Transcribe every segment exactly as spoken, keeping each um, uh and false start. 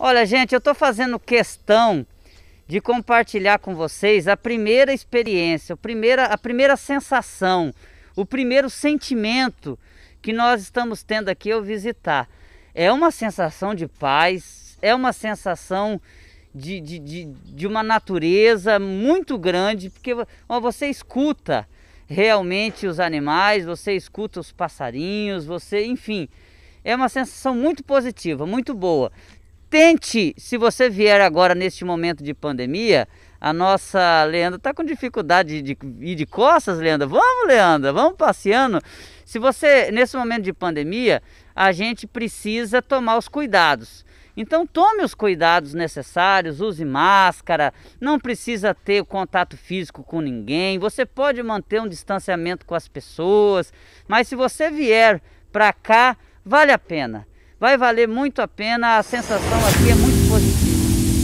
Olha, gente, eu estou fazendo questão de compartilhar com vocês a primeira experiência, a primeira, a primeira sensação, o primeiro sentimento que nós estamos tendo aqui ao visitar. É uma sensação de paz, é uma sensação de, de, de, de uma natureza muito grande, porque ó, você escuta realmente os animais, você escuta os passarinhos, você, enfim, é uma sensação muito positiva, muito boa. Tente, se você vier agora neste momento de pandemia, a nossa Leandra está com dificuldade de ir de costas, Leandra. Vamos, Leandra, vamos passeando. Se você, nesse momento de pandemia, a gente precisa tomar os cuidados. Então tome os cuidados necessários, use máscara, não precisa ter contato físico com ninguém, você pode manter um distanciamento com as pessoas, mas se você vier para cá, vale a pena. Vai valer muito a pena, a sensação aqui é muito positiva.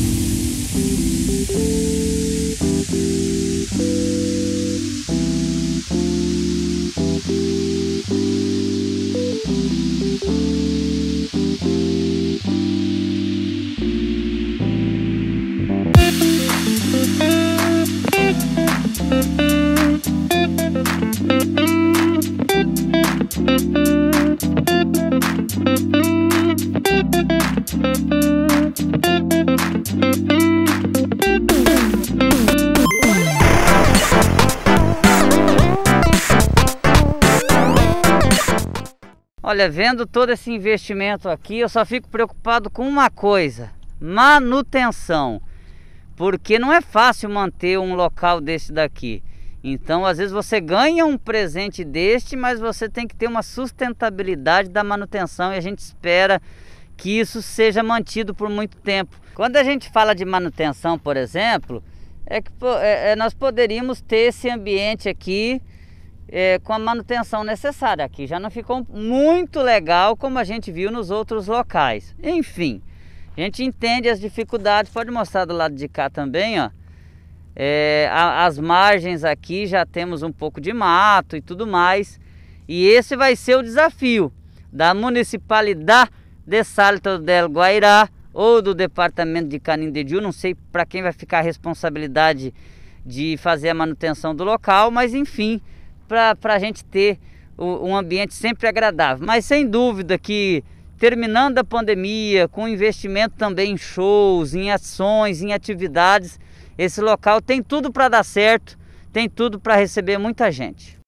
Olha, vendo todo esse investimento aqui, eu só fico preocupado com uma coisa: manutenção. Porque não é fácil manter um local desse daqui. Então, às vezes você ganha um presente deste, mas você tem que ter uma sustentabilidade da manutenção e a gente espera que isso seja mantido por muito tempo. Quando a gente fala de manutenção, por exemplo, é que é, é, nós poderíamos ter esse ambiente aqui É, com a manutenção necessária. Aqui já não ficou muito legal como a gente viu nos outros locais. Enfim, a gente entende as dificuldades. Pode mostrar do lado de cá também, ó. É, a, as margens aqui já temos um pouco de mato e tudo mais. E esse vai ser o desafio da Municipalidade de Salto del Guairá ou do Departamento de Canindeyú. Não sei para quem vai ficar a responsabilidade de fazer a manutenção do local, mas enfim, para a gente ter um ambiente sempre agradável. Mas sem dúvida que, terminando a pandemia, com investimento também em shows, em ações, em atividades, esse local tem tudo para dar certo, tem tudo para receber muita gente.